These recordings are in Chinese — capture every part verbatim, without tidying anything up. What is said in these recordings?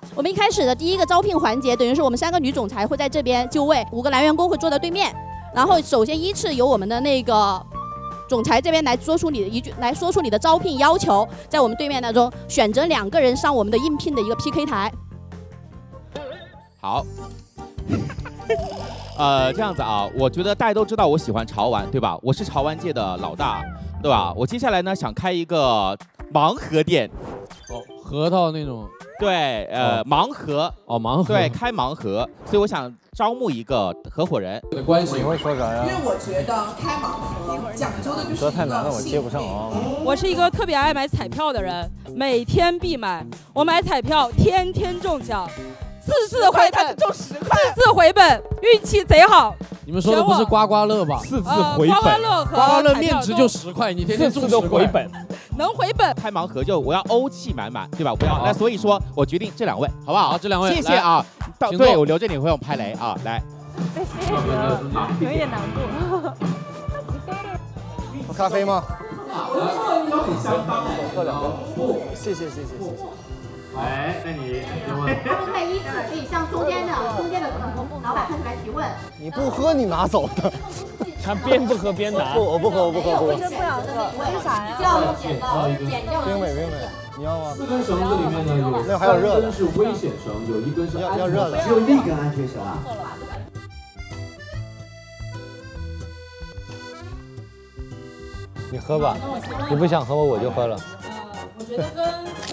我们一开始的第一个招聘环节，等于是我们三个女总裁会在这边就位，五个男员工会坐在对面。然后首先依次由我们的那个总裁这边来说出你的一句，来说出你的招聘要求，在我们对面当中选择两个人上我们的应聘的一个 P K 台。 好。呃，这样子啊，我觉得大家都知道我喜欢潮玩，对吧？我是潮玩界的老大，对吧？我接下来呢想开一个盲盒店， 哦，核桃那种。 对，呃，哦、盲盒， 哦，盲盒， 对，开盲盒，所以我想招募一个合伙人。 的关系， 你会说啥呀？ 因为我觉得开盲盒讲究的就是。 说太难了，我接不上啊。 我是一个特别爱买彩票的人，每天必买，我买彩票天天中奖。次次回本， 中十块， 次次回本，运气贼好。 你们说的不是刮刮乐吧？ 四次回本， 刮刮乐和刮刮乐面值就十块，你天天中十回本， 能回本。 开盲盒就我要欧气满满，对吧？我要那所以说我决定这两位，好不好？ 好，这两位， 谢谢啊。到对我留着你会用拍雷啊，来。 有一点难度。 喝咖啡吗？ 喝两杯。 谢谢谢谢谢谢。 哎，那你他们在依次可以向中间的中间的老板看出来提问。 你不喝你拿走的。 他边不喝边拿。 不，我不喝，我不喝，不喝。 我真不想喝，为啥呀？ 要剪刀，剪掉。 冰美，冰美，你要吗？ 四根绳子里面呢有那还有热的， 是危险绳，有一根是要要热的， 只有一根安全绳啊。 你喝吧，你不想喝我我就喝了。 我觉得跟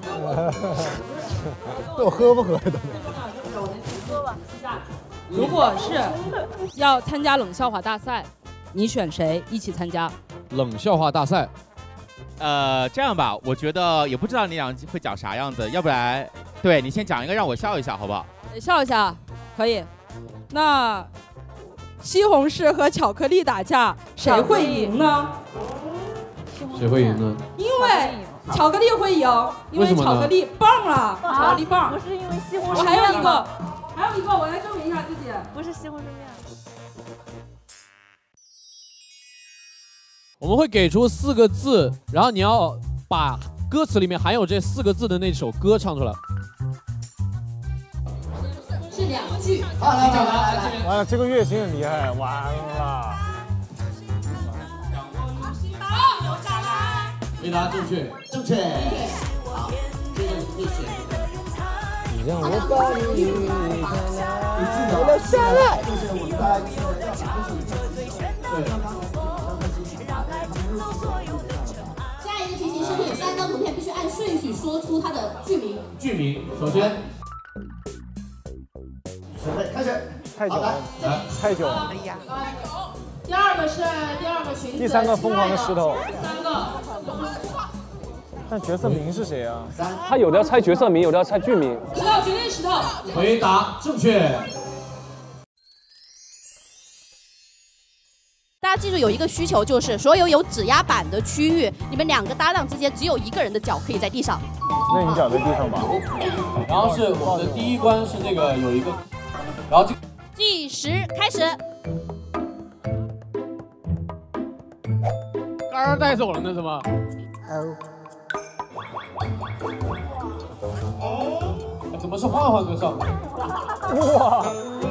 那我喝不喝的？ 喝吧，如果是要参加冷笑话大赛，你选谁一起参加？ 冷笑话大赛， 呃，这样吧，我觉得也不知道你俩会讲啥样子，要不然，对你先讲一个让我笑一下，好不好？ 笑一下，可以。那西红柿和巧克力打架，谁会赢呢？ 谁会赢呢？ 因为巧克力会赢，因为巧克力棒啊，巧克力棒。 不是因为西红柿。 我还有一个，还有一个，我来证明一下自己， 不是西红柿面。 我们会给出四个字，然后你要把歌词里面含有这四个字的那首歌唱出来。 是两句。 好，来来来来， 完了，这个乐型很厉害，完了。 回答正确， 正确。好，这个你可以选。 你让我把你留下来。就是我们大家说的要啥都是对。 下一个题型是会有三张图片，必须按顺序说出它的剧名。 剧名，首先，准备开始。 太久了，太久了。 哎呀。第二个是第二个裙子。 第三个疯狂的石头。 第三个。 但角色名是谁啊？ 他有的要猜角色名，有的要猜剧名。 石头，决定石头。 回答正确。 大家记住有一个需求，就是所有有指压板的区域，你们两个搭档之间只有一个人的脚可以在地上。 那你脚在地上吧。 然后是我们的第一关是这个有一个，然后这计时开始。 杆儿带走了呢，怎么？怎么是换换歌上？ 哇！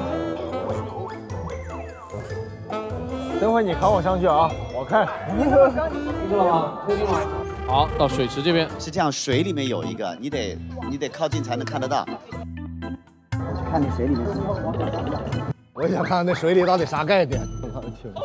等会你扛我上去啊，我看。 听到了吗？听到了。好，到水池这边。 是这样，水里面有一个，你得你得靠近才能看得到。我去看那水里面是什么。 我也想看看那水里到底啥概念。我的天！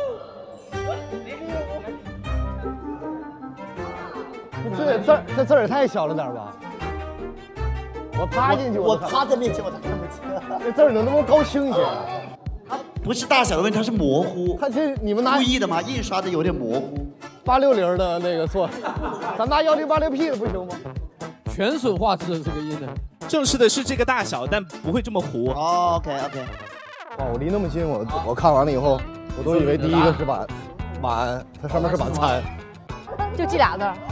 这字儿这字儿也太小了点吧？我趴进去， 我趴在面前我都看不清。 这字儿能不能高清一些？ 它不是大小的问题，它是模糊。 它这你们拿故意的吗？印刷的有点模糊。 八六零的那个错，咱拿幺零八六 P 的不行吗？ 全损画质的这个音呢？ 正式的是这个大小，但不会这么糊。 哦 ，OK OK。 哇，我离那么近，我我看完了以后，我都以为第一个是晚晚，它上面是晚餐。 就记俩字儿。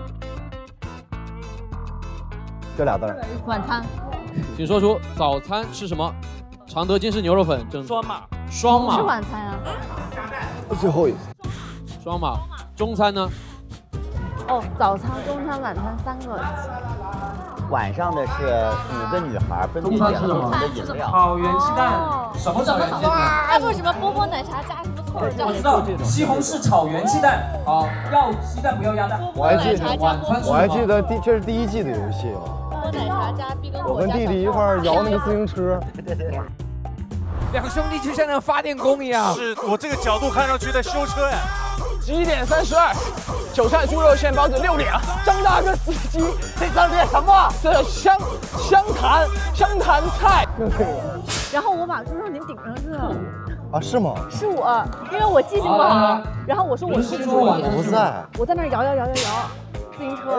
这俩字儿。 晚餐。 请说出早餐吃什么？常德金氏牛肉粉正双码。 双码。 是晚餐啊。 最后一个。 双码。中餐呢？ 哦，早餐、中餐、晚餐三个。 晚上的是五个女孩分别点了不同的饮料。 草原鸡蛋，什么草原鸡蛋？ 还有什么波波奶茶加什么草原？ 我知道，西红柿草原鸡蛋。好，要鸡蛋不要鸭蛋。 我还记得，我还记得第这是第一季的游戏哦。 波波奶茶加碧根果。 我跟弟弟一块儿摇那个自行车。 对对对。 两兄弟就像那发电工一样。 是我这个角度看上去在修车呀。 十一点三十二，韭菜猪肉馅包子六点了。张大哥司机，这张点什么？这香香坛香坛菜。 然后我把猪肉您顶上去了。 啊，是吗？ 是我，因为我记性不好。然后我说我是猪肉， 我不在。 我在那儿摇摇摇摇摇，自行车。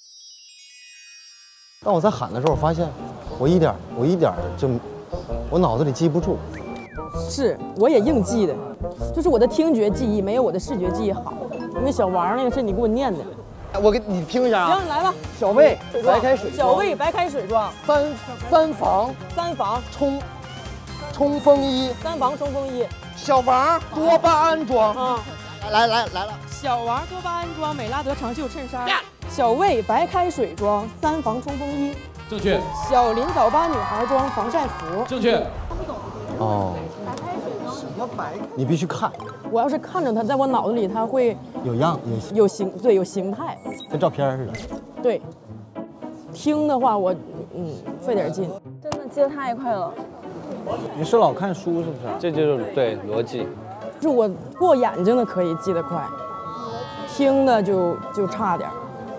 当我在喊的时候，我发现我一点我一点就我脑子里记不住。 是，我也硬记的，就是我的听觉记忆没有我的视觉记忆好。因为小王那个是你给我念的， 我给你听一下啊。 行，来吧。 小魏白开水， 小魏白开水装三三房三房冲冲锋衣， 三房冲锋衣。 小王多巴胺装啊， 来来来了。 小王多巴胺装美拉德长袖衬衫。小魏白开水装三房冲锋衣。 正确。 小林早八女孩装防晒服。 正确。 哦。你必须看。 我要是看着它，在我脑子里，它会有样有有形，对，有形态， 跟照片似的。 对。听的话，我嗯费点劲。 真的记得太快了。 你是老看书是不是？这就是对逻辑。 就是我过眼睛的可以记得快，听的就就差点。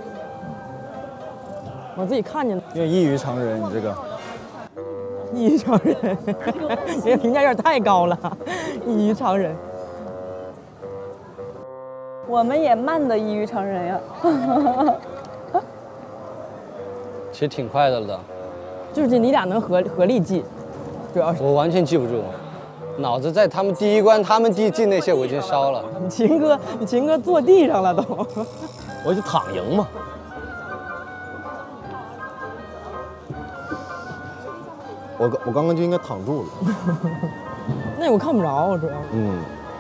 我自己看见。 因为异于常人，你这个。 异于常人，这个评价有点太高了。异于常人， 我们也慢的异于常人呀。 其实挺快的了的， 就是你俩能合合力记，主要是我完全记不住，脑子在他们第一关，他们第记那些我已经烧了。 你秦哥，你秦哥坐地上了都， 我就躺赢嘛。我我刚刚就应该躺住了。 那我看不着，主要是。 嗯。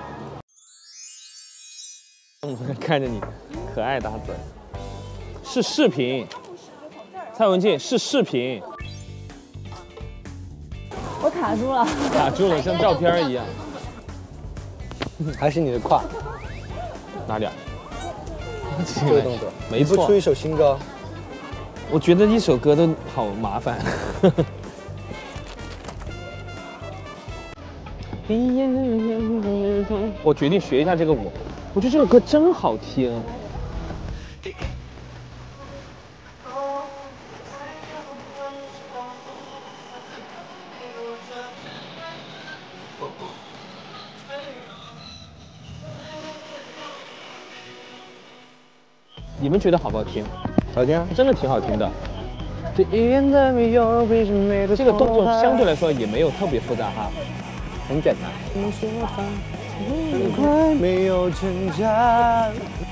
看着你，可爱大嘴。是视频。蔡文静是视频。 我卡住了。 卡住了，像照片一样。还是你的胯。哪里啊？这个动作。没错。 出一首新歌。 我觉得一首歌都好麻烦。我决定学一下这个舞，我觉得这首歌真好听。你们觉得好不好听？ 好听， 真的挺好听的。这个动作相对来说也没有特别复杂哈。很简单。 很快没有挣扎。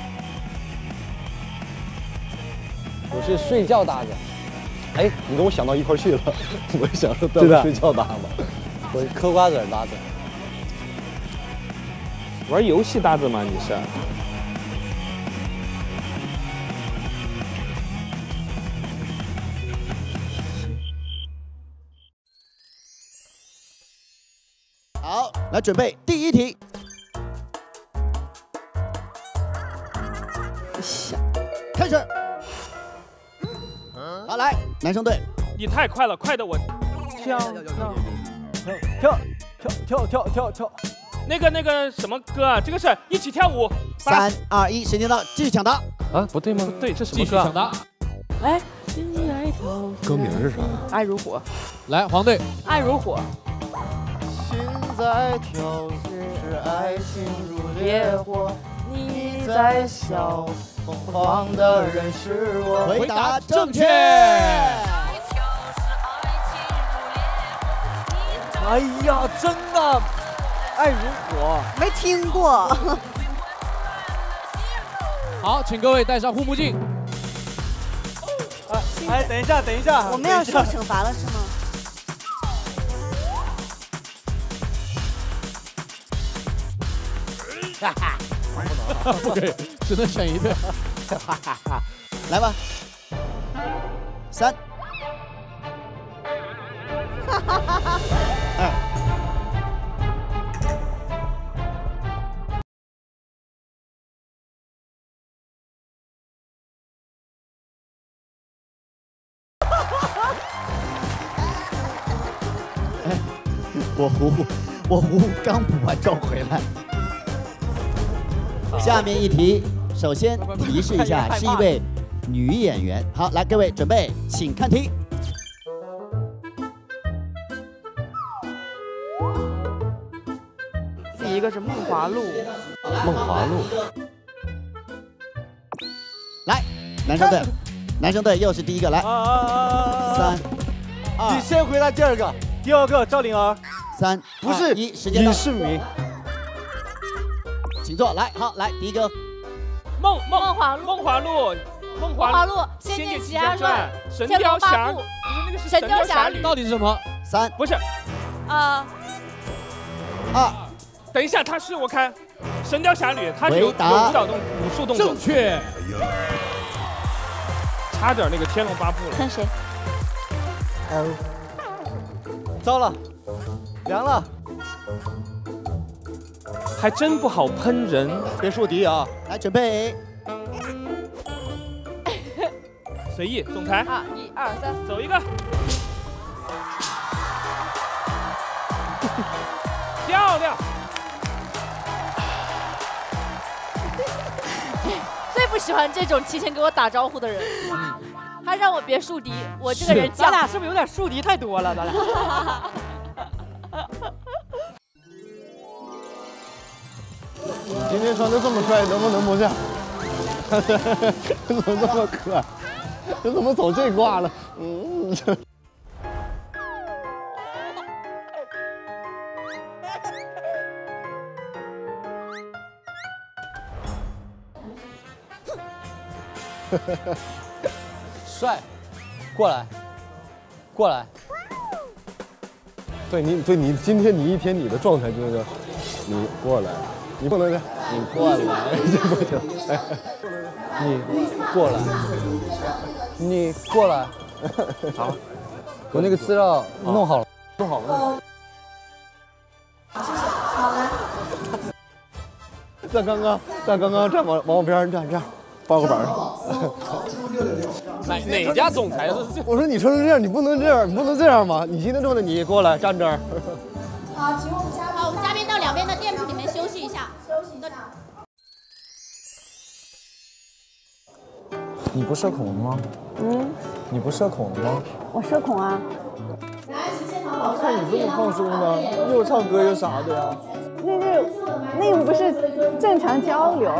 我是睡觉搭子。 哎，你跟我想到一块去了，我也想说当睡觉搭子。 我是嗑瓜子搭子。玩游戏搭子吗？你是？ 好，来准备第一题。开始。好，来，男生队。 你太快了，快的我跳跳跳跳跳跳跳跳。 那个那个什么歌啊？这个是一起跳舞。 三二一，谁听到？继续抢答。 啊，不对吗？ 不对，这什么歌？ 继续抢答。 哎， 歌名是啥？ 爱如火。 来，黄队。 爱如火。 心在跳，是爱心如烈火。你在笑，疯狂的人是我。 回答正确。 哎呀，真的，爱如火， 没听过。 好，请各位戴上护目镜。 哎哎，等一下，等一下， 我们要受惩罚了是吗？ 哈哈， 不可以，只能选一对。 来吧，三我胡胡，我胡胡刚补完妆回来。下面一题，首先提示一下，是一位女演员。好，来，各位准备，请看题。 第一个是梦华录。 梦华录。 来，男生队，男生队又是第一个，来，三，二， 你先回答第二个，第二个赵灵儿。 三不是一，时间到。 李世民， 请坐。来，好，来第一个。 梦梦梦华录梦华录，梦梦华录，《 仙仙剑剑奇侠奇侠传传》、神天雕侠， 龙八部不是那个是神雕侠侣到底是什么？ 三不是啊， 二。 等一下，他是我看《神雕侠侣》，他有有回答舞蹈动武术动作， 正确。 差点那个《天龙八部》了。 看谁？ 嗯，糟了。 凉了， 还真不好喷人。 别树敌啊！来，准备。 随意，总裁。 啊，一二三， 走一个。漂亮。 最不喜欢这种提前给我打招呼的人。他让我别树敌，我这个人咱俩是不是有点树敌太多了？咱俩。 你今天穿的这么帅，能不能不这样？怎么这么可爱？这怎么走这挂了？嗯。 帅，过来，过来。 对你，对你，今天你一天你的状态就是，你过来。 你不能这样， 你过来， 这不行。哎， 你过来，你过来。好，我那个资料弄好了，弄好了。 好了。 在刚刚，在刚刚站往往我边上站，这样报个板上。 哪哪家总裁是这？ 我说你穿成这样，你不能这样，你不能这样吗？你今天这么的，你过来站这儿。 好，请我们嘉宾，好，我们嘉宾到两边的店铺里面休息一下，休息一下。 你不社恐吗？ 嗯， 你不社恐吗？ 我社恐啊。 看你这么放松呢，又唱歌又啥的呀？ 那个，那个不是正常交流，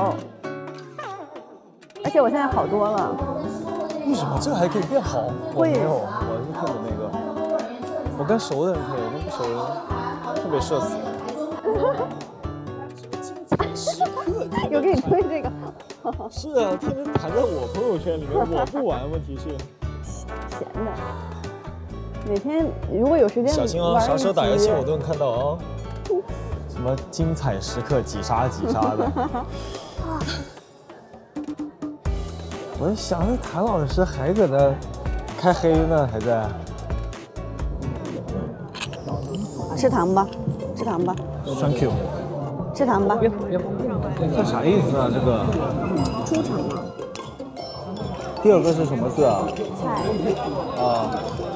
而且我现在好多了。 为什么这还可以变好？我没有，我是看的那个，我跟熟的人可以，我跟不熟的人。 特别社死。 有给你推这个？ 是啊，天天弹在我朋友圈里面，我不玩，问题是闲的。每天如果有时间， 小心啊，啥时候打游戏我都能看到啊。什么精彩时刻几杀几杀的。我就想着谭老师还搁那开黑呢，还在。 吃糖吧，吃糖吧。 Thank you。 吃糖吧。 这啥意思啊？这个。 出场嘛。 第二个是什么字啊？ 菜。 啊。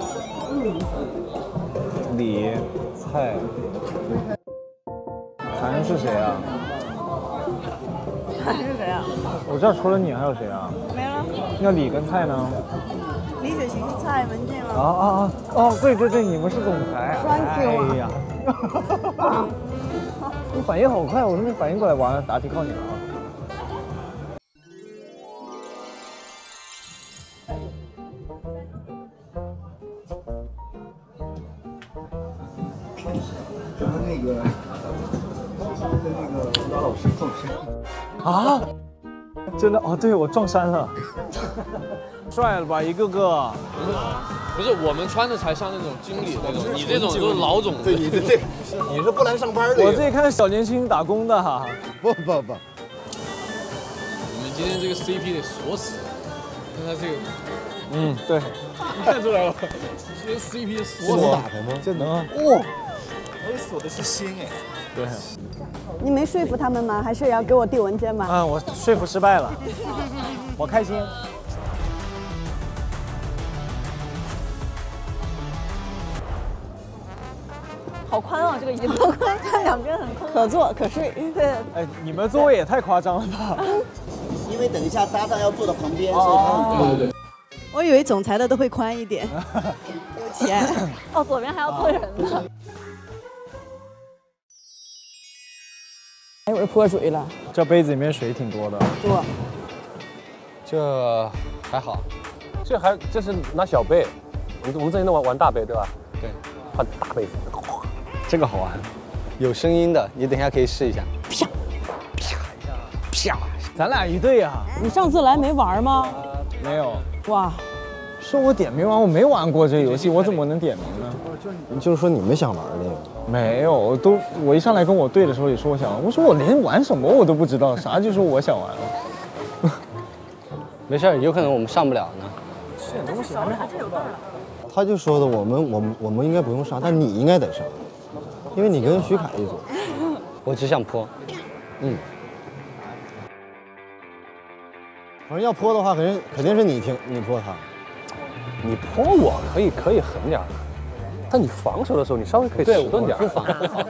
李菜。谭是谁啊？ 谭是谁啊？ 我这儿除了你还有谁啊？ 没了。 那李跟蔡呢？ 李雪琴、蔡文健了。 啊啊啊！哦，对对对，你们是总裁。哎呀，你反应好快，我都没反应过来。完了，答题靠你了啊！ 跟那个，跟那个舞蹈老师撞衫。 啊？真的哦，对我撞衫了。帅了吧，一个个。 不是，我们穿的才像那种经理那种，你这种都是老总。 对，你这这，你是不来上班的。 我这看小年轻打工的哈。 不不不。 你们今天这个 C P 得锁死，看他这个嗯，对， 看出来了，这 C P 锁能打开吗？ 这能哇， 我锁的是心哎。 对。 你没说服他们吗？还是要给我递文件吗？ 啊，我说服失败了，我开心。 好宽啊，这个椅子宽，它两边很空，可坐可睡。对。 哎，你们座位也太夸张了吧？ 因为等一下搭档要坐的旁边，所以他对对对。 我以为总裁的都会宽一点，有钱。哦，左边还要坐人呢。 一会儿泼水了。 这杯子里面水挺多的。 多。 这还好，这还这是拿小杯，我们我们之前都玩玩大杯对吧？对，换大杯子， 这个好玩， 有声音的，你等一下可以试一下。 啪啪， 咱俩一队啊！ 你上次来没玩吗？ 没有。 哇， 说我点名完，我没玩过这个游戏，我怎么能点名呢？ 就是说你们想玩这个？ 没有，我都我一上来跟我队的时候也说我想玩，我说我连玩什么我都不知道，啥就说我想玩了。 没事，有可能我们上不了呢。 这东西还没好。 他就说的，我们我们我们应该不用上，但你应该得上，因为你跟徐凯一组。 我只想泼。 嗯。反正要泼的话，肯定肯定是你听你泼他。 你泼我可以可以狠点，但你防守的时候，你稍微可以迟钝点。 对，我是防。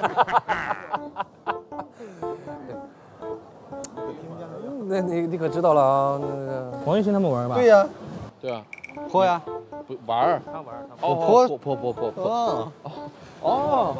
那你你可知道了啊？那个黄玉兴他们玩吧？ 对呀。 对啊。泼呀。不玩儿。他玩儿。我泼泼泼泼泼。 哦。 哦。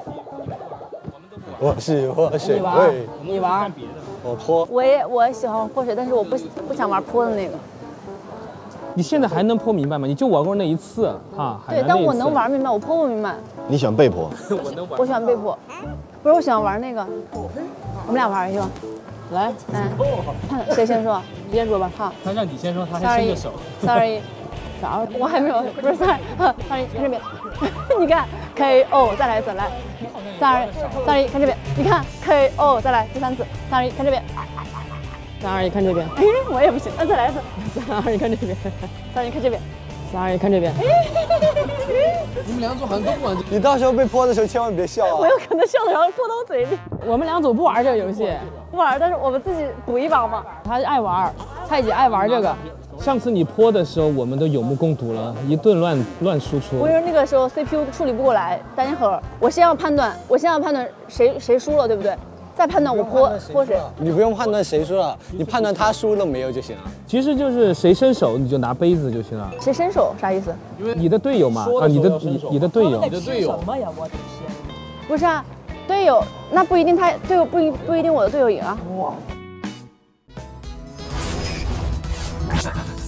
我喜欢水你玩，你玩， 我泼。 我也我喜欢泼水，但是我不不想玩泼的那个。 你现在还能泼明白吗？你就玩过那一次啊。 对，但我能玩明白，我泼不明白。 你喜欢被泼？ 我能玩。 我喜欢被泼，不是我喜欢玩那个。我们俩玩一个。来，来，谁先说？你先说吧。好。 他让你先说，他还伸着手。 Sorry。啥？我还没有，不是 sorry，sorry， 看这边，你看 K O， 再来一次，来 ，sorry，sorry， 看这边，你看 K O， 再来第三次 ，sorry， 看这边 ，sorry， 看这边， 哎，我也不行，那再来一次 ，sorry， 看这边 ，sorry， 看这边 ，sorry， 看这边， 你们两组好像都不玩这个。 你到时候被泼的时候千万别笑啊！ 我有可能笑的然后泼到我嘴里。 我们两组不玩这个游戏， 不玩，但是我们自己赌一把嘛。 他爱玩，蔡姐爱玩这个。 上次你泼的时候，我们都有目共睹了，一顿乱乱输出。 我因为那个时候 C P U 处理不过来，单晶盒，我先要判断，我先要判断谁谁输了，对不对？再判断我泼泼谁。 你不用判断谁输了，你判断他输了没有就行了。 其实就是谁伸手你就拿杯子就行了。 谁伸手啥意思？ 你的队友嘛，啊，你的你你的队友， 你的队友什么呀？我的天！ 不是啊，队友那不一定他队友不一不一定我的队友赢啊。哇。